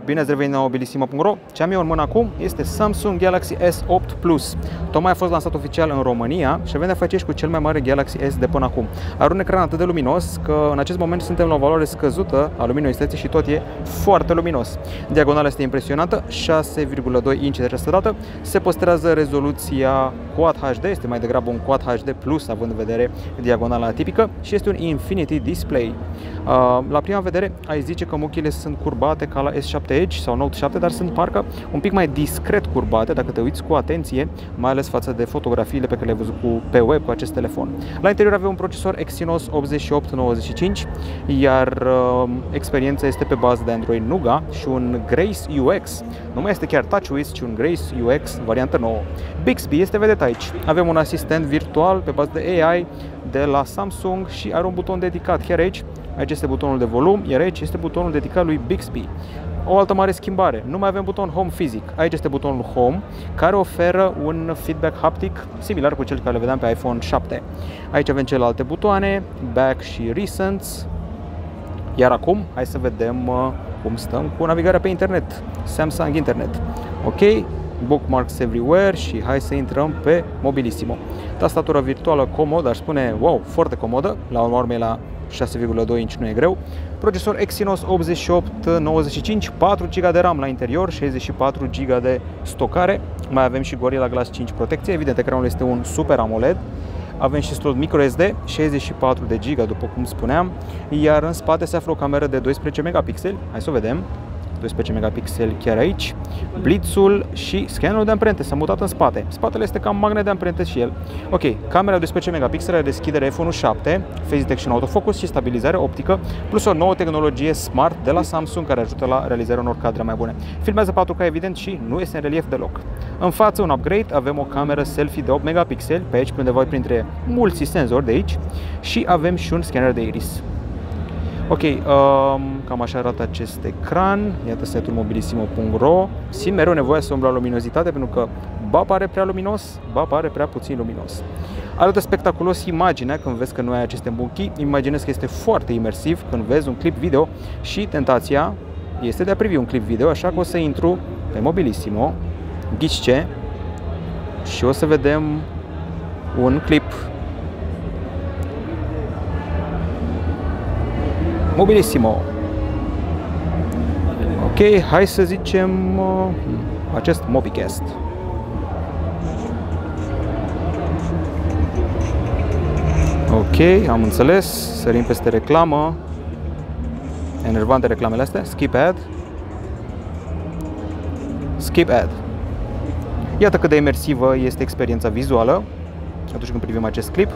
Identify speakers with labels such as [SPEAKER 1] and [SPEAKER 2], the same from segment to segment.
[SPEAKER 1] Bine ați revenit la mobilissimo.ro. Ce am eu în mână acum este Samsung Galaxy S8 Plus. Tocmai a fost lansat oficial în România și avem de-a face cu cel mai mare Galaxy S de până acum. Are un ecran atât de luminos că în acest moment suntem la o valoare scăzută a luminozității și tot e foarte luminos. Diagonala este impresionantă, 6,2 inch de această dată. Se păstrează rezoluția Quad HD, este mai degrabă un Quad HD Plus având în vedere diagonala atipică și este un Infinity Display. La prima vedere ai zice că muchile sunt curbate ca la S7 Edge sau Note 7, dar sunt parcă un pic mai discret curbate dacă te uiți cu atenție, mai ales față de fotografiile pe care le-ai văzut pe web cu acest telefon. La interior avem un procesor Exynos 8895, iar experiența este pe bază de Android Nougat și un Grace UX. Nu mai este chiar TouchWiz, ci un Grace UX variantă nouă. Bixby este vedet aici. Avem un asistent virtual pe bază de AI de la Samsung și are un buton dedicat chiar aici. Aici este butonul de volum, iar aici este butonul dedicat lui Bixby. O altă mare schimbare, nu mai avem buton Home fizic. Aici este butonul Home, care oferă un feedback haptic similar cu cel care le vedeam pe iPhone 7. Aici avem celelalte butoane, Back și Recents. Iar acum, hai să vedem cum stăm cu navigarea pe internet, Samsung Internet. Ok, bookmarks everywhere și hai să intrăm pe Mobilissimo. Tastatura virtuală comodă, aș spune, wow, foarte comodă, la urmă la 6,2 inch nu e greu. Procesor Exynos 8895, 4 GB de RAM la interior, 64 GB de stocare. Mai avem și Gorilla Glass 5 protecție. Evident, ecranul este un Super AMOLED. Avem și slot microSD, 64 de GB, după cum spuneam. Iar în spate se află o cameră de 12 megapixeli. Hai să o vedem. 12 megapixeli chiar aici, blitzul și scannerul de amprente s-a mutat în spate. Spatele este cam magnet de amprente și el. Ok, camera 12 megapixeli, deschidere f1.7, Face Detection Autofocus și stabilizare optică, plus o nouă tehnologie Smart de la Samsung care ajută la realizarea unor cadre mai bune. Filmează 4K evident și nu este în relief deloc. În față, un upgrade, avem o cameră selfie de 8 megapixeli, pe aici undeva printre mulți senzori de aici și avem și un scanner de iris. Ok, cam așa arată acest ecran. Iată site-ul mobilissimo.ro. Simt mereu nevoia să umblu la luminozitate pentru că ba pare prea luminos, ba pare prea puțin luminos. Arată spectaculos imaginea când vezi că nu ai aceste muchi. Imaginez că este foarte imersiv când vezi un clip video și tentația este de a privi un clip video, așa că o să intru pe Mobilissimo, ghici ce, și o să vedem un clip. Mobilissimo. Ok, hai să zicem acest Mobicast. Ok, am înțeles. Sărim peste reclamă. Enervante reclamele astea. Skip ad. Skip ad. Iată cât de imersivă este experiența vizuală atunci când privim acest clip.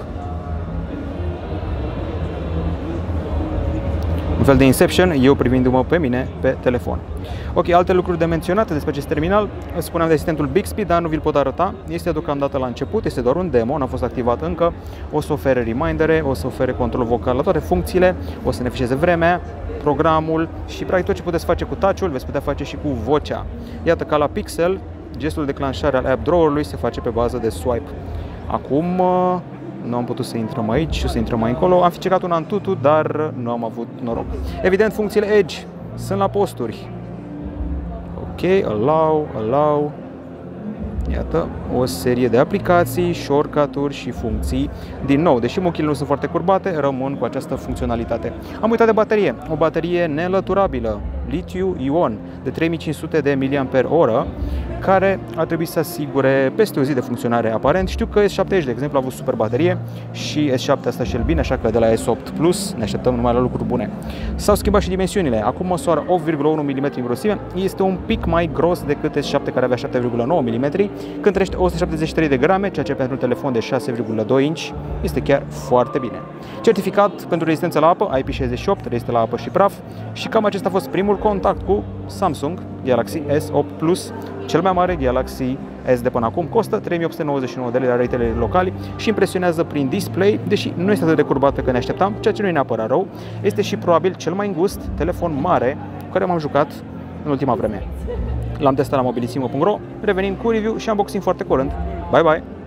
[SPEAKER 1] Un fel de Inception, eu privindu-mă pe mine pe telefon. Ok, alte lucruri de menționat despre acest terminal. Spuneam de asistentul Bixby, dar nu vi-l pot arăta. Este deocamdată la început, este doar un demo, n-a fost activat încă. O să ofere remindere, o să ofere control vocal la toate funcțiile, o să ne fișeze vremea, programul și practic tot ce puteți face cu touch-ul, veți putea face și cu vocea. Iată, ca la Pixel, gestul de declanșare al app drawer-ului se face pe bază de swipe. Acum nu am putut să intrăm aici și să intrăm mai încolo. Am fi cecat un Antutu, dar nu am avut noroc. Evident, funcțiile Edge sunt la posturi. Ok, allow. Iată, o serie de aplicații, shortcut-uri și funcții. Din nou, deși muchile nu sunt foarte curbate, rămân cu această funcționalitate. Am uitat de baterie. O baterie neînlăturabilă, litiu-ion, de 3500 de mAh, care ar trebui să asigure peste o zi de funcționare aparent. Știu că S7 Edge, de exemplu, a avut super baterie și S7 asta și el bine, așa că de la S8 Plus ne așteptăm numai la lucruri bune. S-au schimbat și dimensiunile. Acum măsoară 8,1 mm în grosime. Este un pic mai gros decât S7 care avea 7,9 mm, când trăiește 173 de grame, ceea ce pentru un telefon de 6,2 inch este chiar foarte bine. Certificat pentru rezistență la apă, IP68, rezistă la apă și praf și cam acesta a fost primul contact cu Samsung Galaxy S8 Plus, cel mai mare Galaxy S de până acum. Costă 3899 de lei la retaileri locali și impresionează prin display, deși nu este atât de curbat pe cât ne așteptam, ceea ce nu e neapărat rău. Este și probabil cel mai îngust telefon mare cu care m-am jucat în ultima vreme. L-am testat la mobilissimo.ro, revenim cu review și unboxing foarte curând. Bye bye!